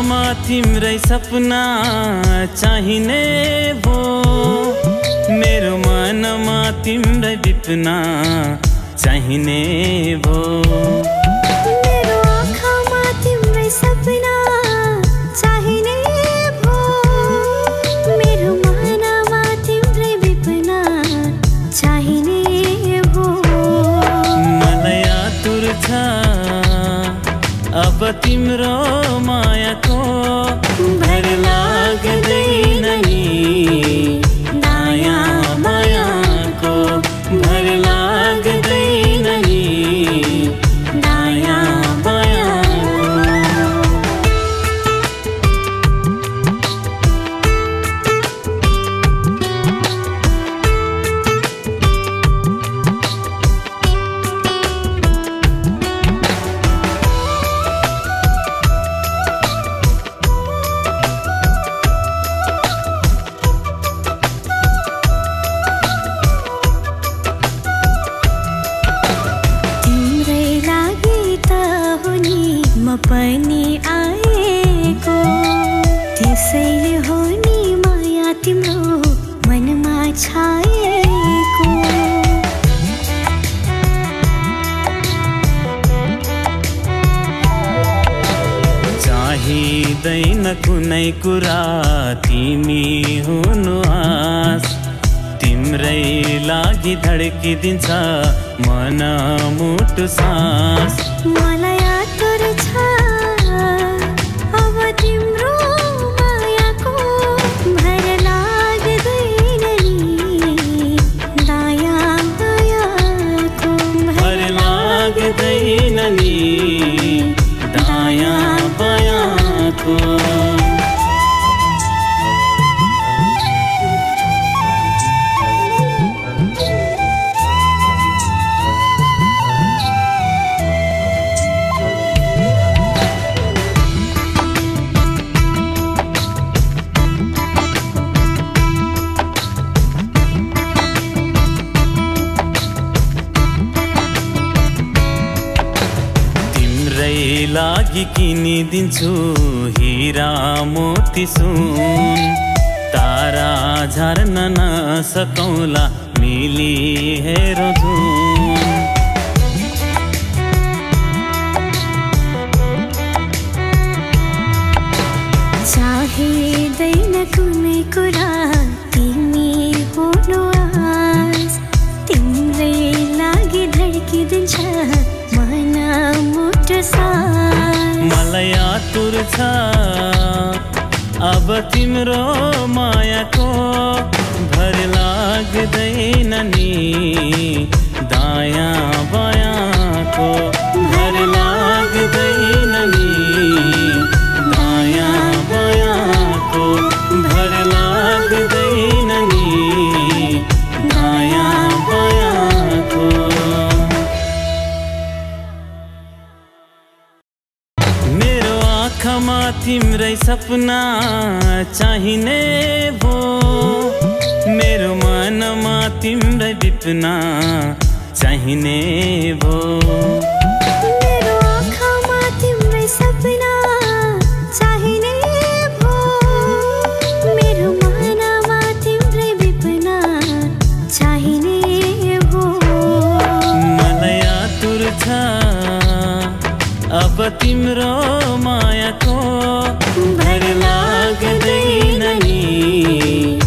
आँखामा तिम्रै सपना चाहिने भो, मेरो मनमा तिम्रै विपना चाहिने भो। मेरो आँखामा तिम्रै सपना चाहिने भो, मेरो मनमा तिम्रै विपना चाहिने भो। मलाई आतुर छ अब तिम्रो मायाको, भर लाग्दैन नि दाया मायाको, भर लाग्दैन नि दाया मायाको। म पनि आएको, त्यसैले हो नि माया तिम्रो मनमा छाएको। चाहिँदैन कुनै कुरा तिमी हुनु आस, तिम्रै लागि धड्किदिन्छ मन मुटु सास। मलाई आतुर छ अब तिम्रो मायाको, भर लाग्दैन नि दाया मायाको, भर लाग्दैन नि दाया मायाको। लागि किनिदिन्छु हीरा मोती सुन, तारा झर्न नसकौला मिली हेरो धुन। चाहिँदैन कुनै कुरा तिमी हुनु आस, तिम्रै लागि धड्किदिन्छ मन मुटु सास। मलाई आतुर छ अब तिम्रो मायाको, भर लाग्दैन नि दाया बायाको, भर लाग्दैन नि दाया बायाको, भर लाग्दैन नि दाया बायाको। मेरो आँखामा तिम्रै सपना चाहिने भो, मेरो मनमा तिम्रै विपना चाहिने भो। मेरो आँखामा तिम्रै सपना चाहिने भो, मेरो मनमा तिम्रै विपना चाहिने भो। मलाई आतुर छ अब तिम्रो मायाको, भर लाग्दैन नि